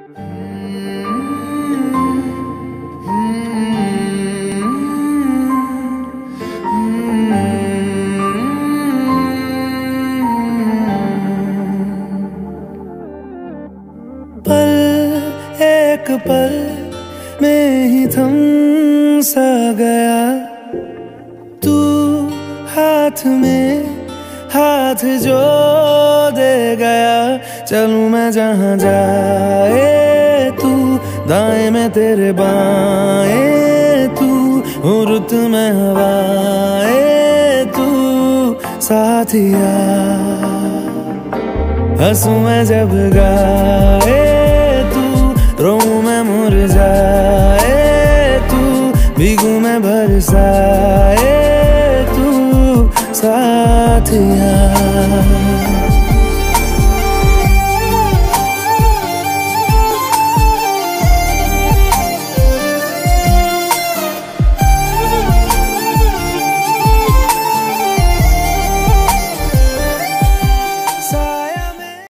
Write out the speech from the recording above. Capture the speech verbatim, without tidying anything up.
पल एक पल में ही थम सा गया, तू हाथ में हाथ जो दे गया। चलूं मैं जहां जाए तू, दाएं में तेरे बाएं तू, हो रुत में हवाएं तू साथिया। हंसूं मैं जब गाए